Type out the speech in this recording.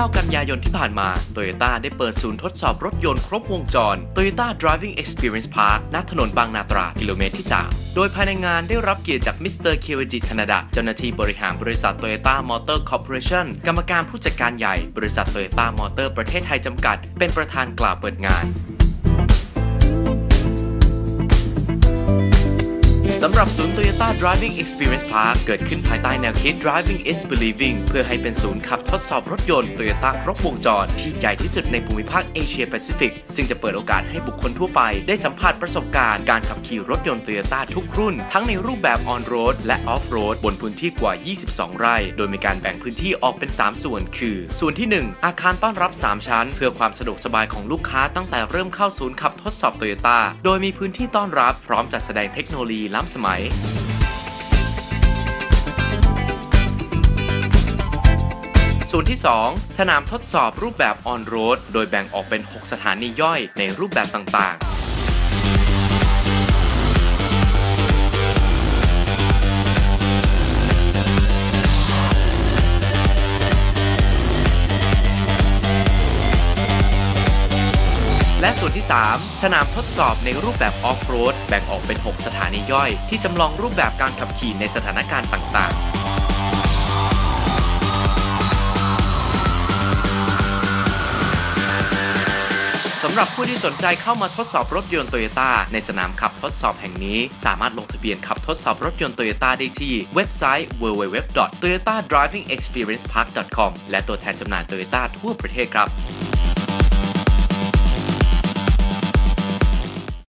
9 กันยายนที่ผ่านมา Toyota ได้เปิดศูนย์ทดสอบรถยนต์ครบวงจร Toyota Driving Experience Park ณ ถนนบางนาตรากิโลเมตรที่ 3 โดยภายในงานได้รับเกียรติจากมิสเตอร์เควิจิแคนาดาเจ้าหน้าที่บริหารบริษัท Toyota Motor Corporation กรรมการผู้จัดการใหญ่บริษัท Toyota Motor ประเทศไทยจำกัดเป็นประธานกล่าวเปิดงานสำหรับศูนย์ Toyota Driving Experience Park เกิดขึ้นภายใต้แนวคิด Driving is Believing เพื่อให้เป็นศูนย์ขับทดสอบรถยนต์ Toyota ครบวงจรที่ใหญ่ที่สุดในภูมิภาคเอเชียแปซิฟิกซึ่งจะเปิดโอกาสให้บุคคลทั่วไปได้สัมผัสประสบการณ์การขับขี่รถยนต์ Toyota ทุกรุ่นทั้งในรูปแบบ On-road และ Off-road บนพื้นที่กว่า 22 ไร่โดยมีการแบ่งพื้นที่ออกเป็น 3 ส่วนคือส่วนที่ 1 อาคารต้อนรับ 3 ชั้นเพื่อความสะดวกสบายของลูกค้าตั้งแต่เริ่มเข้าศูนย์ขับทดสอบ Toyota โดยมีพื้นที่ต้อนรับพร้อมจัดแสดงเทคโนโลยีล้ำสมัยส่วนที่ 2 สนามทดสอบรูปแบบ On-road โดยแบ่งออกเป็น 6 สถานีย่อยในรูปแบบต่างๆและส่วนที่ 3 สนามทดสอบในรูปแบบ Off-road แบ่งออกเป็น 6 สถานีย่อยที่จำลองรูปแบบการขับขี่ในสถานการณ์ต่างๆสำหรับผู้ที่สนใจเข้ามาทดสอบรถยนต์ Toyota ในสนามขับทดสอบแห่งนี้สามารถลงทะเบียนขับทดสอบรถยนต์ Toyota ได้ที่เว็บไซต์ www.toyotadrivingexperiencepark.com และตัวแทนจำหน่าย Toyota ทั่วประเทศครับ